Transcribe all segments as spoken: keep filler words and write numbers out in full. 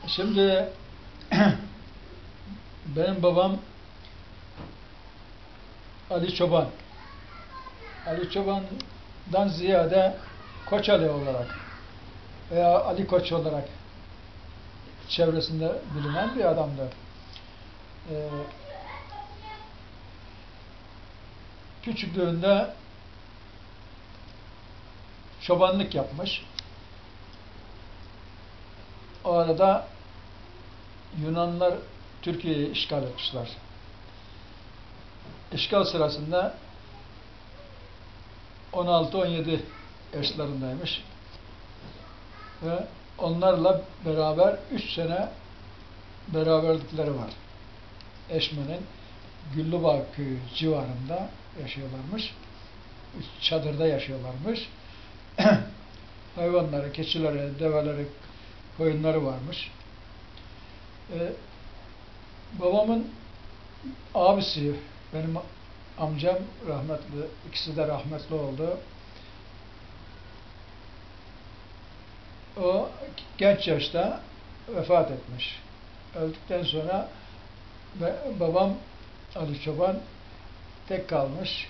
Şimdi benim babam Ali Çoban. Ali Çoban'dan ziyade Koç Ali olarak veya Ali Koç olarak çevresinde bilinen bir adamdı. Ee, küçüklüğünde çobanlık yapmış. O arada Yunanlılar Türkiye'yi işgal etmişler. İşgal sırasında on altı on yedi yaşlarındaymış. Ve onlarla beraber üç sene beraberlikleri var. Eşme'nin Güllübağ köyü civarında yaşıyorlarmış. Çadırda yaşıyorlarmış. Hayvanları, keçileri, develeri, koyunları varmış. Ee, babamın abisi, benim amcam rahmetli, ikisi de rahmetli oldu. O genç yaşta vefat etmiş. Öldükten sonra babam Ali Çoban tek kalmış.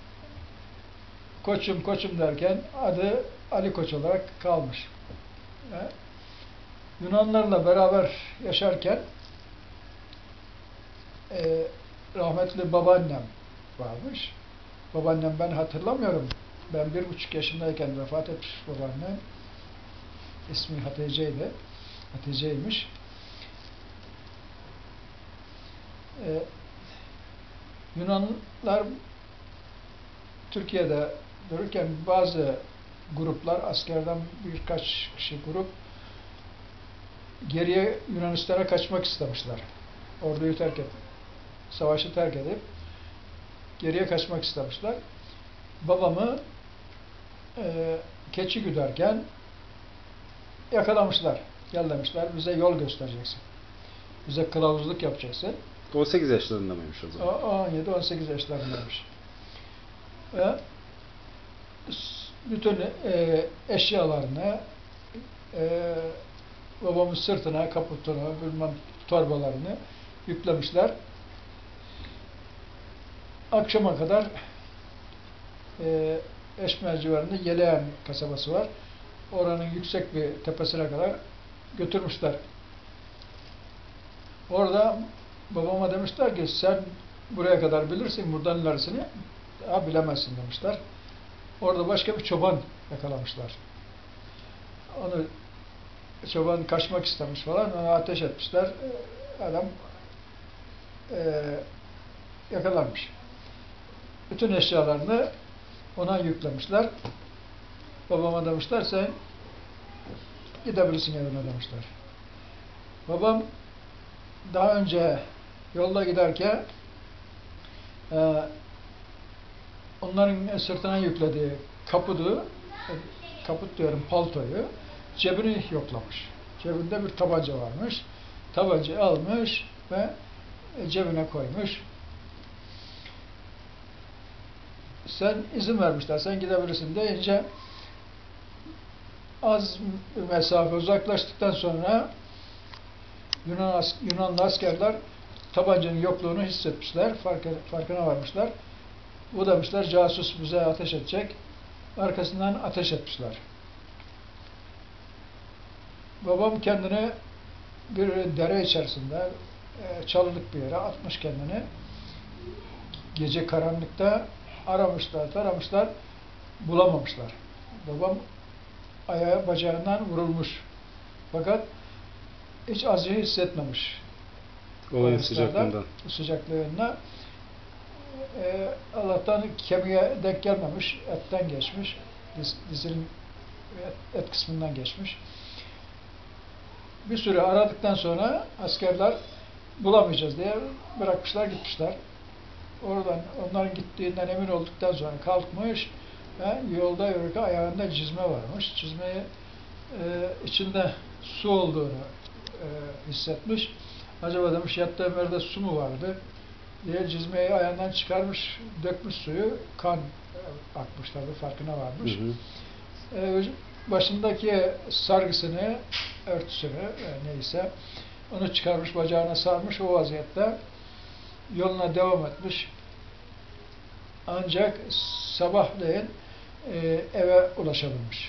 Koçum koçum derken adı Ali Koç olarak kalmış. Ve Yunanlarla beraber yaşarken e, rahmetli babaannem varmış. Babaannem ben hatırlamıyorum. Ben bir buçuk yaşındayken vefat etmiş babaannem. İsmi Hatice'ydi. Hatice'ymiş. Ee, Yunanlılar Türkiye'de dururken bazı gruplar, askerden birkaç kişi grup geriye Yunanistan'a kaçmak istemişler. Orduyu terk edip, savaşı terk edip geriye kaçmak istemişler. Babamı e, keçi güderken yakalamışlar. Gel demişler, bize yol göstereceksin. Bize kılavuzluk yapacaksın. on sekiz yaşlarında mıymış o zaman? on yedi on sekiz yaşlarındaymış. Ve bütün e, eşyalarını e, babamın sırtına, kaputuna, bilmem torbalarını yüklemişler. Akşama kadar e, Eşmer civarında Yeleğen kasabası var. Oranın yüksek bir tepesine kadar götürmüşler. Orada babama demişler ki sen buraya kadar bilirsin, buradan ilerisini daha bilemezsin demişler. Orada başka bir çoban yakalamışlar. Onu çoban kaçmak istemiş falan, ona ateş etmişler. Adam e, yakalanmış. Bütün eşyalarını ona yüklemişler. Babama demişler sen gidebilirsin evine demişler. Babam daha önce yolda giderken e, onların sırtına yüklediği kaputu, kaput diyorum paltoyu, cebini yoklamış. Cebinde bir tabanca varmış. Tabancayı almış ve cebine koymuş. Sen izin vermişler, sen gidebilirsin deyince az mesafe uzaklaştıktan sonra Yunan as Yunanlı askerler tabancanın yokluğunu hissetmişler, fark farkına varmışlar. Bu demişler casus bize ateş edecek. Arkasından ateş etmişler. Babam kendini bir dere içerisinde çalılık bir yere atmış kendini. Gece karanlıkta aramışlar, taramışlar, bulamamışlar. Babam ayağı bacağından vurulmuş. Fakat hiç acı hissetmemiş. Olayın sıcaklığından. Sıcaklığında. Ee, Allah'tan kemiğe denk gelmemiş, etten geçmiş. Diz, dizinin et, et kısmından geçmiş. Bir süre aradıktan sonra askerler bulamayacağız diye bırakmışlar, gitmişler. Oradan, onların gittiğinden emin olduktan sonra kalkmış ve yolda yürürken ayağında cizme varmış. Cizmeyi e, içinde su olduğunu e, hissetmiş. Acaba demiş yattığım yerde su mu vardı diye cizmeyi ayağından çıkarmış, dökmüş suyu, kan e, akmış tabii, farkına varmış. Hı hı. E, başındaki sargısını, örtüsünü e, neyse onu çıkarmış, bacağına sarmış, o vaziyette yoluna devam etmiş. Ancak sabahleyin e, eve ulaşabilmiş.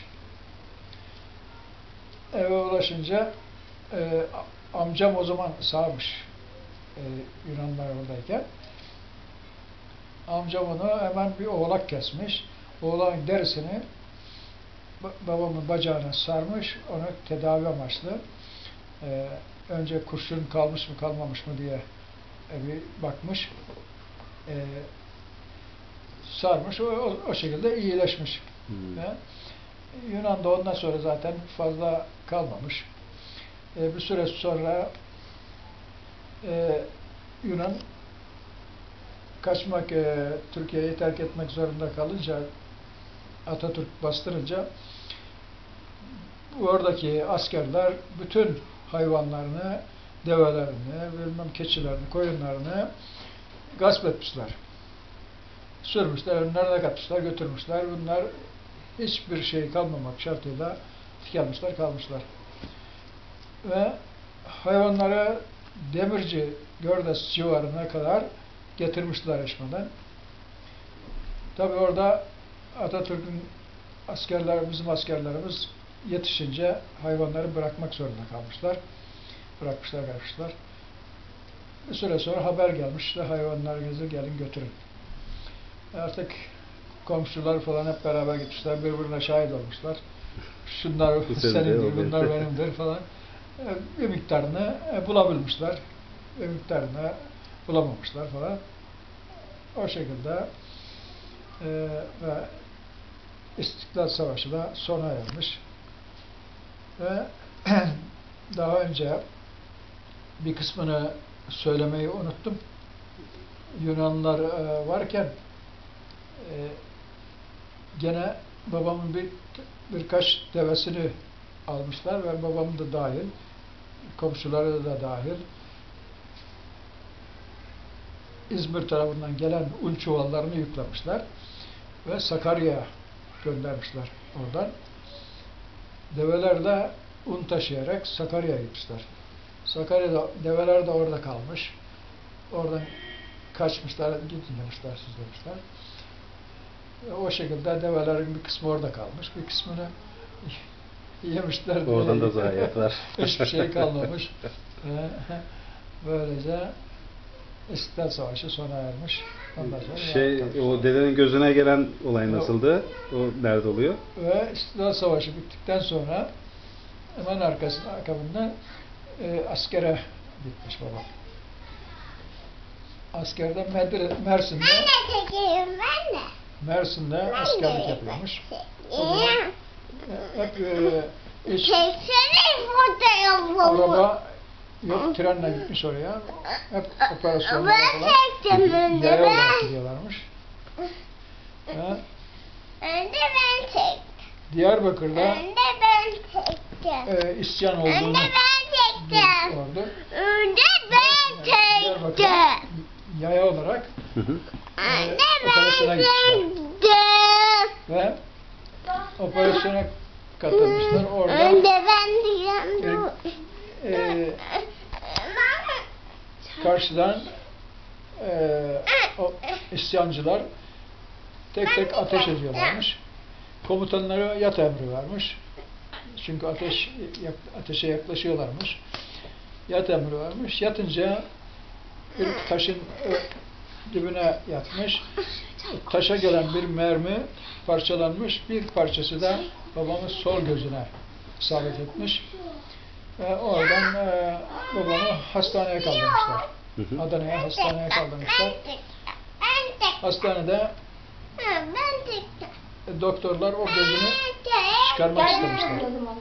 Eve ulaşınca e, amcam o zaman sağmış e, Yunanlar oradayken. Amcam onu hemen bir oğlak kesmiş. Oğlağın derisini babamın bacağına sarmış, onu tedavi amaçlı. Ee, önce kurşun kalmış mı kalmamış mı diye bir bakmış. Ee, sarmış, o, o, o şekilde iyileşmiş. Hmm. Ve Yunan'da ondan sonra zaten fazla kalmamış. Ee, bir süre sonra e, Yunan kaçmak, e, Türkiye'yi terk etmek zorunda kalınca, Atatürk bastırınca oradaki askerler bütün hayvanlarını, develerini, bilmem keçilerini, koyunlarını gasp etmişler. Sürmüşler, önlerine katmışlar, götürmüşler. Bunlar hiçbir şey kalmamak şartıyla tükenmişler, kalmışlar. Ve hayvanları Demirci, Gördes civarına kadar getirmişler Eşme'den. Tabi orada Atatürk'ün askerler, bizim askerlerimiz yetişince hayvanları bırakmak zorunda kalmışlar. Bırakmışlar, bırakmışlar. Bir süre sonra haber gelmiş, işte hayvanlarınızı gelin götürün. Artık komşular falan hep beraber gitmişler, birbirine şahit olmuşlar. Şunlar senindir, bunlar benimdir falan. Bir miktarını bulabilmişler, bir miktarını bulamamışlar falan. O şekilde e, ve İstiklal Savaşı da sona ermiş. Ve daha önce bir kısmını söylemeyi unuttum. Yunanlılar e, varken e, gene babamın bir birkaç devesini almışlar ve babam da dahil, komşuları da dahil, İzmir tarafından gelen un çuvallarını yüklemişler ve Sakarya'ya göndermişler oradan. Develer de un taşıyarak Sakarya'ya gitmişler. Sakarya'da develer de orada kalmış. Oradan kaçmışlar, gitmemişler, süzlemişler. O şekilde develerin bir kısmı orada kalmış, bir kısmını yemişler. Oradan da zayiatlar. Hiçbir şey kalmamış. Böylece İstiklal Savaşı sona ermiş. Ondan sonra şey, o dedenin gözüne gelen olay nasıldı? O nerede oluyor? Ve İstiklal Savaşı bittikten sonra hemen arkasında, akabinde e, askere gitmiş babam. Askerde Medre, Mersin'de Mersin'de askerlik yapıyormuş. O zaman hep e, iş, araba yok, trenle gitmiş oraya. Hep operasyonlar falan yaya olarak gidiyorlarmış. Ha? Önce ben çektim. Diyarbakır'da Önce ben çektim. e, isyan olduğunu Önce ben çektim. orada. Önce ben çektim. Yaya olarak Önce e, operasyona ben gitmişler. çektim. Ve operasyona katılmışlar. Orada Önce ben diyeceğim. e, e, karşıdan e, o isyancılar tek tek ateş ediyorlarmış. Komutanlara yat emri vermiş. Çünkü ateş ateşe yaklaşıyorlarmış. Yat emri vermiş. Yatınca bir taşın dibine yatmış. Taşa gelen bir mermi parçalanmış. Bir parçası da babamın sol gözüne isabet etmiş. Ve oradan e, babamı hastaneye kaldırmışlar. Adana'ya hastaneye kaldırmışlar. Hastanede e, doktorlar o gözünü çıkarmak istemişler.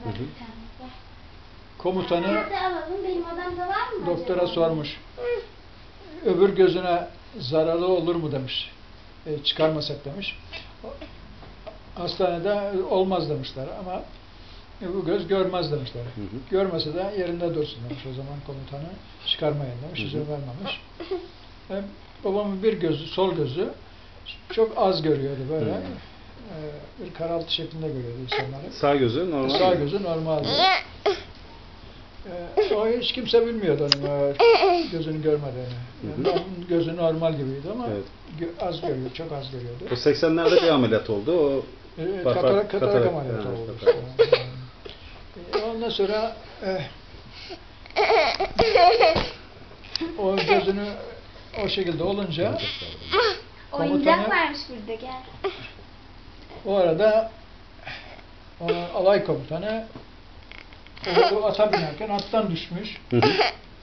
Komutanı doktora sormuş. Öbür gözüne zararlı olur mu demiş. E, çıkarmasak demiş. Hastanede olmaz demişler ama e, bu göz görmez demişler. Hı hı. Görmese de yerinde dursun demiş o zaman komutanı. Çıkarmayın demiş. İzin vermemiş. E, babamın bir gözü, sol gözü çok az görüyordu böyle. Hı hı. e, bir karaltı şeklinde görüyordu insanları. Sağ gözü normal. Sağ mi? gözü normaldi. E, o hiç kimse bilmiyordu onun e, gözünü görmediğini. Yani onun gözü normal gibiydi ama Evet. gö- az görüyor, çok az görüyordu. O seksenlerde bir ameliyat oldu. O E, Bak- katarak, bak- katarak katarak, ameliyatı evet, oldu. katarak. işte. E, ondan sonra e, o gözünü o şekilde olunca Oyuncak komutanı- varmış burada, gel. o arada o alay komutanı oğlu ata binerken attan düşmüş. Hı hı.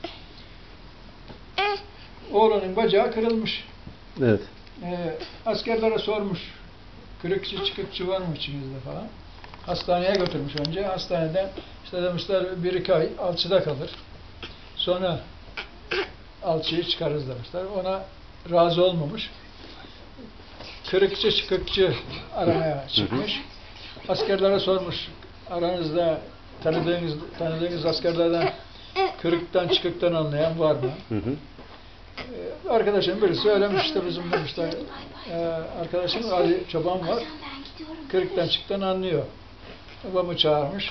Oğlunun bacağı kırılmış. Evet. E, askerlere sormuş. Kırıkçı çıkıkçı var mı içinizde falan. Hastaneye götürmüş önce. Hastanede işte demişler bir iki ay alçıda kalır. Sonra alçıyı çıkarırız demişler. Ona razı olmamış. Kırıkçı çıkıkçı aramaya çıkmış. Askerlere sormuş. Aranızda tanıdığınız, tanıdığınız askerlerden kırıktan çıkıktan anlayan var mı? Hı hı. Ee, arkadaşım birisi söylemiş işte bizim demişler. Ee, arkadaşım Ali Çoban var. Ben gidiyorum. Kırıktan çıkıktan anlıyor. Babamı çağırmış.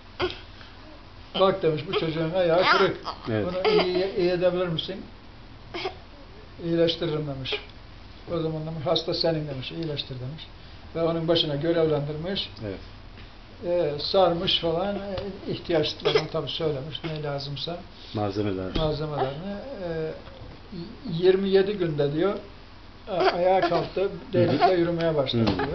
Bak demiş bu çocuğun ayağı kırık. Evet. Bunu iyi, iyi edebilir misin? İyileştiririm demiş. O zaman demiş hasta senin demiş. İyileştir demiş. Ve onun başına görevlendirmiş. Evet. Ee, sarmış falan. Ee, ihtiyaçlarını tabii söylemiş. Ne lazımsa Malzemeler. malzemelerini. Ee, yirmi yedi günde diyor a- ayağa kalktı. Delikle yürümeye başladı Hı. diyor.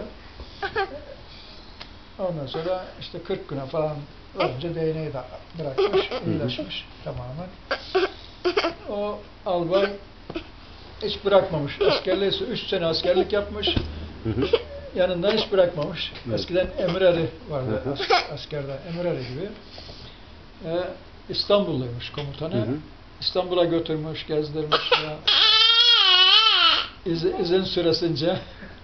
Ondan sonra işte kırk güne falan önce değneği de bırakmış, iyileşmiş tamamen. O albay hiç bırakmamış. Askerliği üç sene askerlik yapmış. Hı hı. Yanından hiç bırakmamış. Evet. Eskiden emireri vardı Hı hı. as- askerde, emireri gibi. Ee, İstanbulluymuş komutanı. Hı hı. İstanbul'a götürmüş, gezdirmiş. Ya. İz, izin süresince